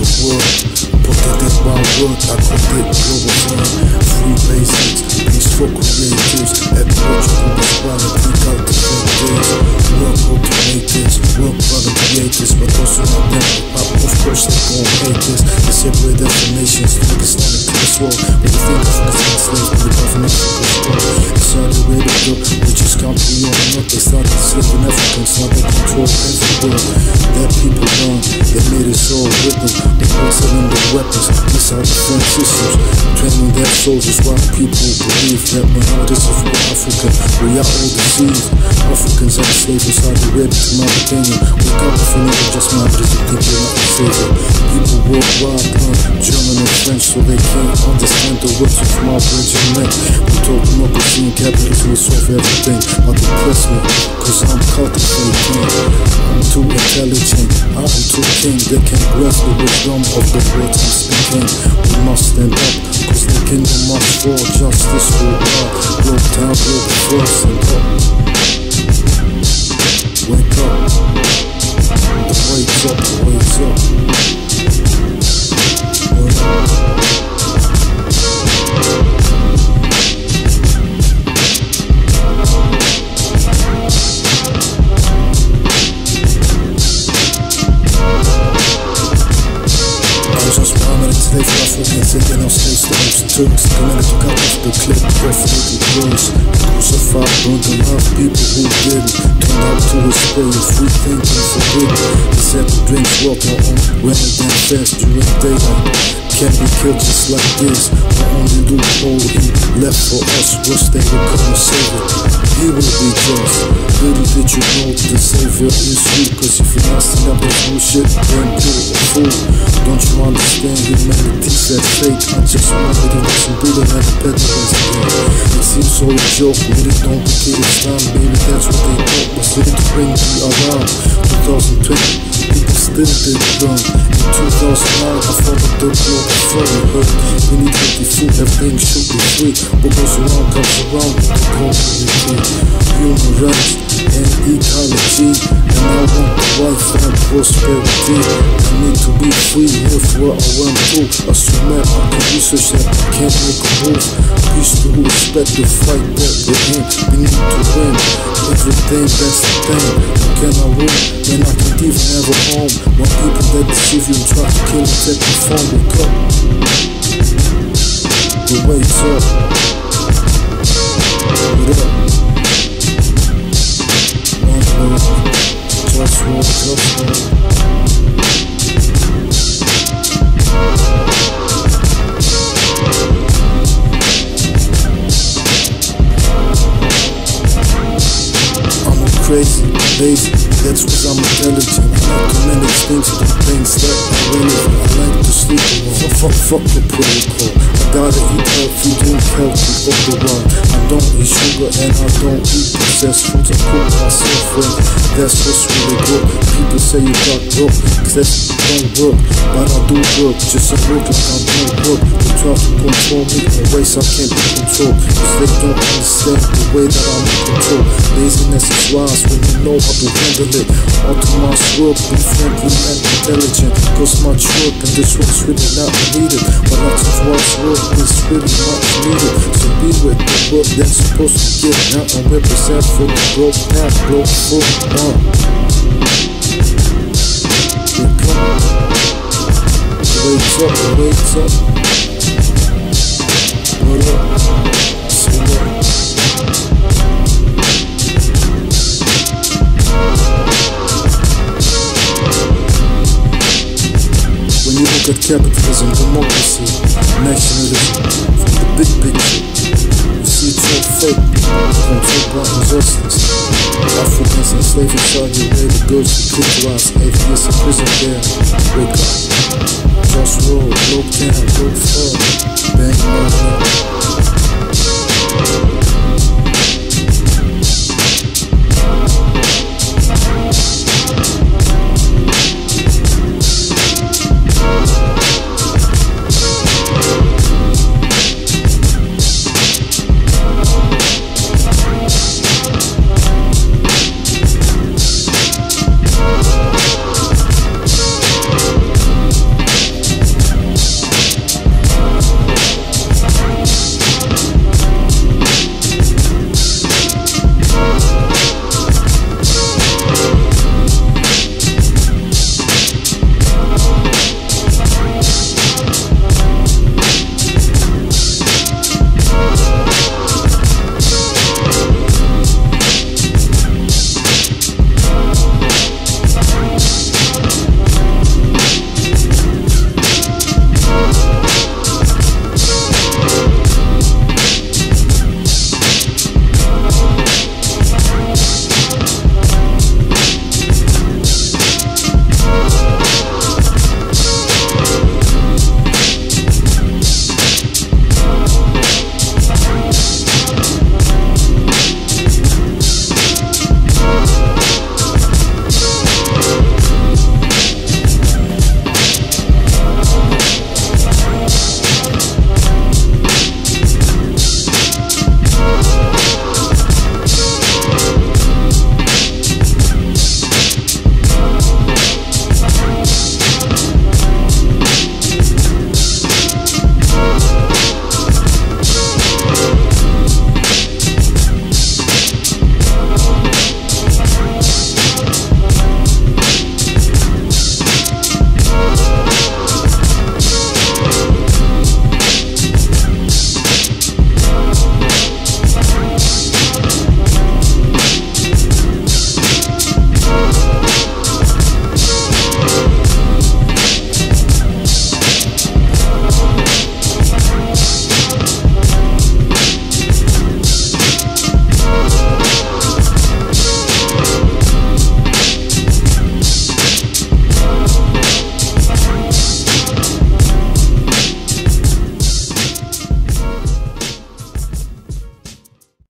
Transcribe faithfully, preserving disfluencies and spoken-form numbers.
world. Protected by word, I call it global firm. Free basics, peaceful creators. Ecological equality, cultivate this. Work automators, work by the creators, but also not them. Of course they gon' hate this. They separate definitions to make Islamic peace war. But the thing of the slaves to the government of the Saudi Arabia, which is country on not they started enslaving Africans, now they control everywhere. Their people run, they made us all with them. They all selling the weapons, missile defense systems, training their soldiers while people believe that minorities of Africa, we are all deceived. Africans are slaves in Saudi Arabia to Mauritania. Wake up if you never just minorities, you think you're not the savior. People worldwide learn German and French so they can't understand the words of my bridge and neck. We talk democracy and capitalism will solve everything, but depress me, cause I'm cultivating. I'm too intelligent, I am too king. They can't grasp the wisdom of the words I'm speaking. We must stand up, cause the kingdom must fall. Justice will rise, broke down, broke first and up. Wake up, the wake's up, the wake's up. Wake up. Slave for Africans, sitting on slave stones. Turks coming to cut off the clip, definitely gross. Crucified, burned to love people who didn't. Turned out to a spray of free thinking forbidden. He said to drink water on running down fast during daylight. Can't be killed just like this. The only loophole he left for us was they would come and save it. He will be just. Little did you know the savior is you. Cause if you're not standing up this bullshit, then you're a fool. Don't you understand humanity's that fake? I just wanted to listen to the and the pettiness again. It seems so a joke when it don't complicate Islam. Maybe that's what they thought was it to bring me around. twenty twenty, people still did run. In two thousand nine, I followed the block before we heard. We need healthy food, everything should be free. What goes around comes around with the community. Human rights and ecology, and I want life and prosperity. I need to be free, live where I want to. Assume that I can research that I can't make a move. Peace to respect the fight that we're in. We need to win everything, that's the thing. How can I win when I can't even have a home? When people that deceive you and try to kill and take your phone. Wake up, the wake's up. Wake up. JustWar, JustWar. I'm crazy, lazy, that's cause I'm intelligent. I like to manage things, do things that are relevant. I like to sleep alone, fuck, fuck the protocol. I gotta eat healthy, drink healthy, all the while. I don't eat sugar and I don't eat processed foods. I cook myself well, that's what's really good. People say you got broke, cause that don't work. But I do work, just I work like I don't work. They try to control me in ways I can't be controlled, cause they don't understand the way that I'm in control. Laziness is wise when you know how to handle it. Optimize work, be friendly and intelligent. Cause much work and this work's really not needed. But lots of wise work is really much needed. So be with the work that's supposed to get now and represent for the growth path, growth for one. Wake up, wakes up, wakes up. What up? Say what? When you look at capitalism, democracy, nationalism, from the big picture, you see it's all fake, controlled by injustice. Africans enslaved in Saudi Arabia, girls who brutalized, atheists in prison there. Wake up, JustWar, low down, low